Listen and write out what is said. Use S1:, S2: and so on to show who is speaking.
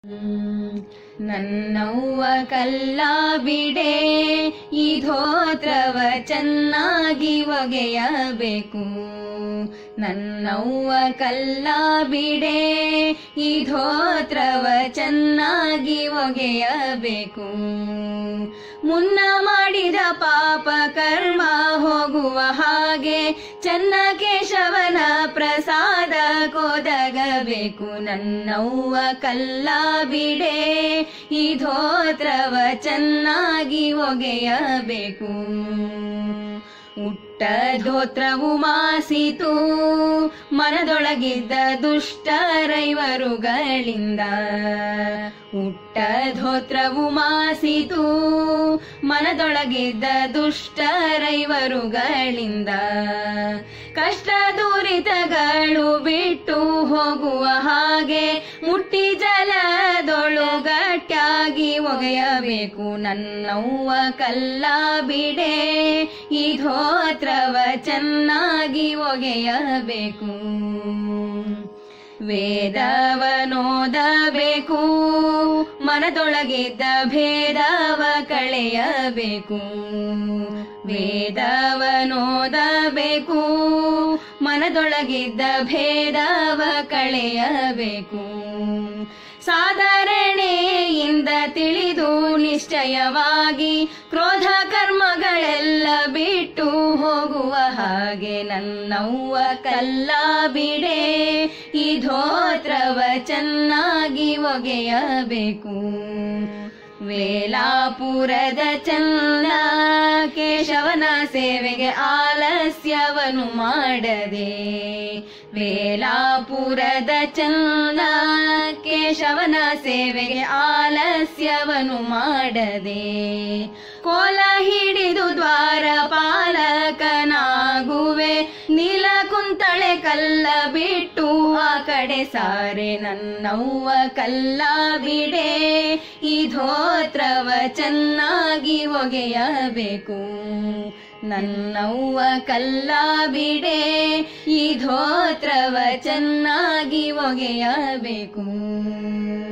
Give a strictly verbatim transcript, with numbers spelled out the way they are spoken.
S1: ನನ್ನವ್ವ ಕಲ್ಲ ಬಿಡೆ ಈ ಧೋತ್ರವ ಚೆನ್ನಾಗಿ ಒಗೆಯಬೇಕು. ನನ್ನವ್ವ ಕಲ್ಲ ಬಿಡೆ ಈ ಧೋತ್ರವ ಚೆನ್ನಾಗಿ ಒಗೆಯಬೇಕು. ಮುನ್ನ ಮಾಡಿದ ಪಾಪ ಕರ್ಮ ಹೋಗುವ ಹಾಗೆ ಚನ್ನ ಕೇಶವನ ಪ್ರಸಾದ ಕೊದಗಬೇಕು. ನನ್ನವ್ವ ಕಲ್ಲ ಬಿಡೆ ಈ ಧೋತ್ರವ ಚೆನ್ನಾಗಿ ಒಗೆಯಬೇಕು. ಉಟ್ಟ ಧೋತ್ರವು ಮಾಸಿತು ಮನದೊಳಗಿದ್ದ ದುಷ್ಟರೈವರುಗಳಿಂದ. ಉಟ್ಟ ಧೋತ್ರವು ಮಾಸಿತು ಮನದೊಳಗಿದ್ದ ದುಷ್ಟರೈವರುಗಳಿಂದ. ಕಷ್ಟ ದುರಿತಗಳು ಬಿಟ್ಟು ಹೋಗುವ ಹಾಗೆ ಮುಟ್ಟಿ ಜಲದೊಳು ಗಟ್ಟಿಯಾಗಿ ಒಗೆಯಬೇಕು. ನನ್ನವ್ವ ಕಲ್ಲ ಬಿಡೆ ಈ ಧೋತ್ರವ ಚೆನ್ನಾಗಿ ಒಗೆಯಬೇಕು. ವೇದವನೋದಬೇಕು ಮನದೊಳಗಿದ್ದ ಭೇದವ ಕಳೆಯಬೇಕು. ವೇದವನೋದಬೇಕು ಮನದೊಳಗಿದ್ದ ಭೇದವ ಕಳೆಯಬೇಕು. ಸಾಧಾರಣೆಯಿಂದ ತಿಳಿದು ನಿಶ್ಚಯವಾಗಿ ಕ್ರೋಧ ಕರ್ಮಗಳೆಲ್ಲ ಬಿಟ್ಟು ಹೋಗುವ ಹಾಗೆ ನನ್ನವ್ವ ಕಲ್ಲ ಬಿಡೆ ಈ ಧೋತ್ರವ ಚೆನ್ನಾಗಿ ಒಗೆಯಬೇಕು. ವೇಲಾಪುರದ ಚನ್ನ ಕೇಶವನ ಸೇವೆಗೆ ಆಲಸ್ಯವನ್ನು ಮಾಡದೆ. ವೇಲಾಪುರದ ಚನ್ನ ಕೇಶವನ ಸೇವೆಗೆ ಆಲಸ್ಯವನ್ನು ಮಾಡದೆ. ಕೋಲ ಹಿಡಿದು ದ್ವಾರ ಪಾಲಕನಾಗುವೆ ನೀಲಕುಂತಳೆ ಕಲ್ಲ ಬಿಟ್ಟು ಆ ಕಡೆ ಸಾರೆ. ನನ್ನವ್ವ ಕಲ್ಲ ಬಿಡೆ ಈ ಧೋತ್ರವ ಚೆನ್ನಾಗಿ ಒಗೆಯಬೇಕು. ನನ್ನವ್ವ ಕಲ್ಲ ಬಿಡೆ ಈ ಧೋತ್ರವ ಚೆನ್ನಾಗಿ ಒಗೆಯಬೇಕು.